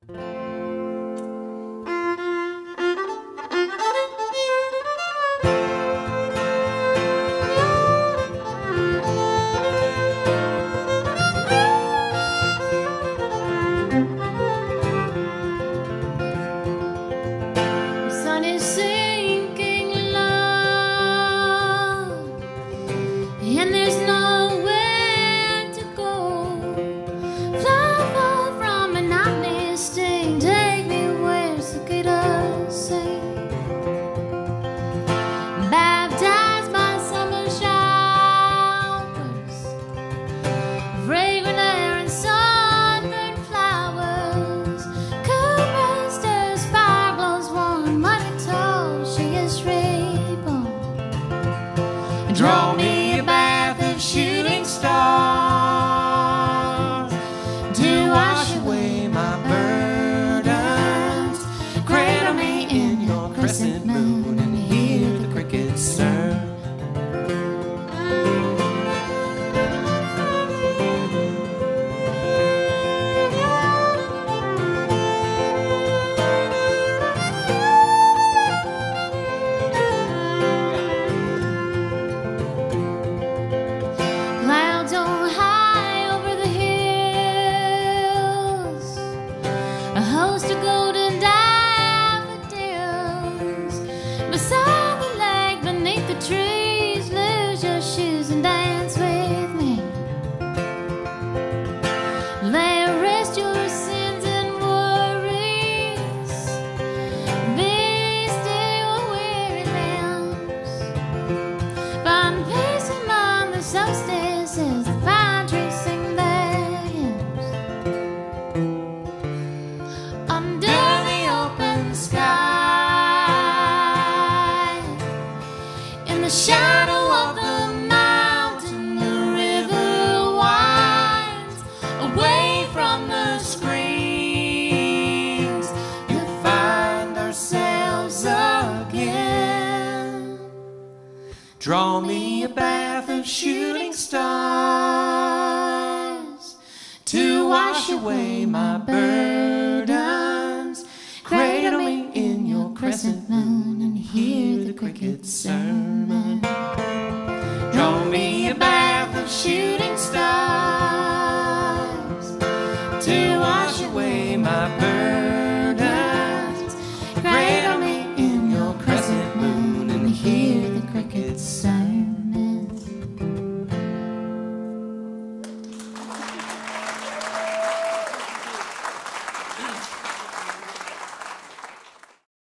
Draw me a bath of shooting stars to wash away my burdens. Cradle me in your crescent moon and hear the crickets sing. Draw me a bath of shooting stars to wash away my burdens. Cradle me in your crescent moon and hear the crickets sermon. Draw me a bath of shooting stars to wash away my burdens.